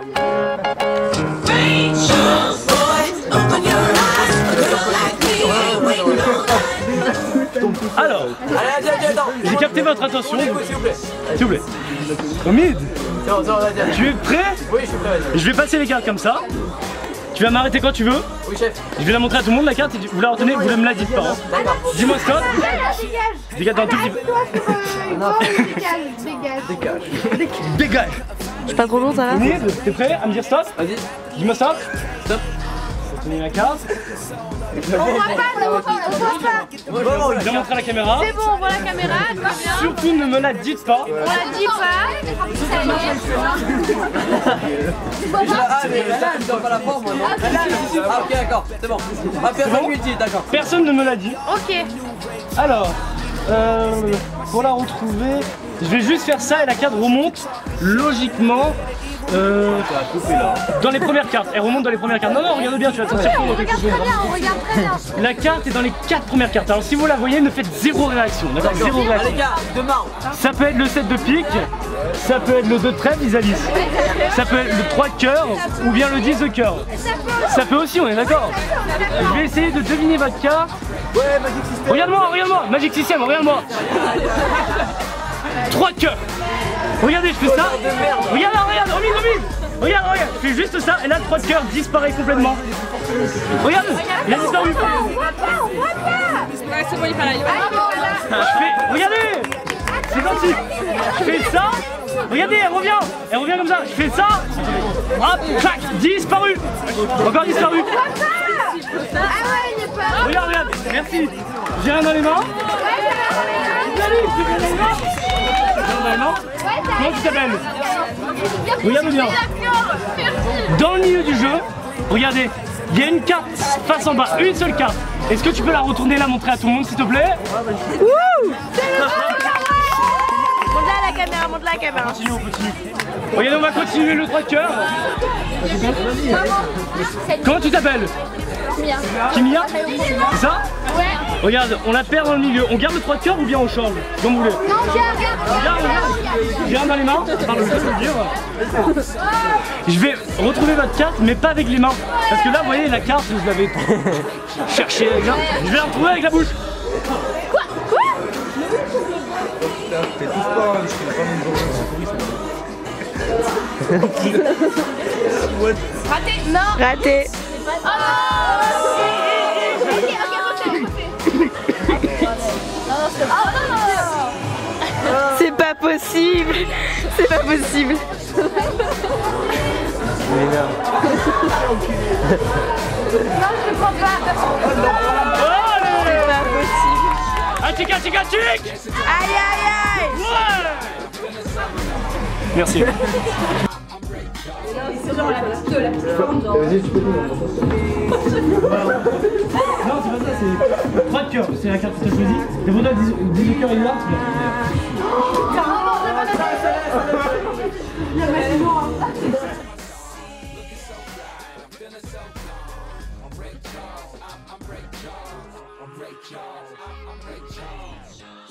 Alors, j'ai capté votre attention. S'il vous plaît. Omid, tu es prêt? Oui, je suis prêt. Je vais passer les cartes comme ça. Tu vas m'arrêter quand tu veux. Oui, chef. Je vais la montrer à tout le monde la carte et vous la retenez, vous ne me la dites pas. Hein. Dis-moi stop. Dégage dans un tout petit peu. Dégage. Je suis pas trop long, ça va? Omid, t'es prêt à me dire stop? Vas-y. Dis-moi stop. Stop. Retenez la carte. On voit pas, on voit pas. Je vais montrer à la caméra. C'est bon, on voit la caméra, tout va bien. Surtout ne me la dites pas. On la dit pas. Ah, mais là, je dois pas la forme, moi, non? Ah, ok, d'accord, c'est bon. Ah, personne lui dit, d'accord. Personne ne me l'a dit. Ok. Alors, pour la retrouver, je vais juste faire ça et la carte remonte logiquement dans les premières cartes. Elle remonte dans les premières cartes. Non, non, regarde bien, tu vas te sortir. On regarde très bien, on regarde très bien. La carte est dans les 4 premières cartes. Alors si vous la voyez, ne faites zéro réaction. D'accord, zéro Ah, réaction. les gars, demain. Ça peut être le 7 de pique, ça peut être le 2 de trèfle, Isalis. Ça peut être le 3 de cœur ou bien le 10 de cœur. Ça peut aussi, on est d'accord. Je vais essayer de deviner votre carte. Ouais, Magic System. Regarde-moi, regarde-moi, Magic System, regarde-moi. 3 de cœur. Regardez, je fais ça. Regarde, regarde, Omid. Regarde, regarde, je fais juste ça et là le 3 de cœur disparaît complètement. Regarde, il a disparu. On voit pas. Ouais, c'est bon, il est pareil. Je fais, regardez, c'est gentil. Je fais ça. Regardez, elle revient comme ça. Je fais ça. Hop, clac, disparu. Encore disparu. Ah ouais, il est pas. Regarde, regarde, merci. J'ai rien dans les mains. Comment tu t'appelles? Regarde bien. Dans le milieu du jeu, regardez, il y a une carte face en bas, une seule carte. Est-ce que tu peux la retourner, la montrer à tout le monde s'il te plaît? Wouh! Monte la caméra. Continue, on continue. Regardez, on va continuer le 3 de cœur. Comment tu t'appelles? Kimia. C'est ça? Ouais. Regarde, on la perd dans le milieu. On garde le 3 de cœur ou bien on change? Comme vous voulez. Non, regarde. J'ai rien dans les mains. Pardon, je peux le dire. Je vais retrouver votre carte, mais pas avec les mains. Parce que là, vous voyez, la carte, je l'avais cherchée. Je vais la retrouver avec la bouche. Quoi? Fais tout sport, je connais pas mon Raté. Non. Raté. Oh ok, C'est pas possible. C'est pas possible. non, je ne crois pas. C'est pas possible. Ah, tic. Aïe, aïe, aïe. Ouais. Merci. Vas-y, tu peux nous. Non, c'est pas ça, c'est 3 de cœur, c'est la carte que tu as choisie. Et voilà, 10 de cœur et noir, tu l'as.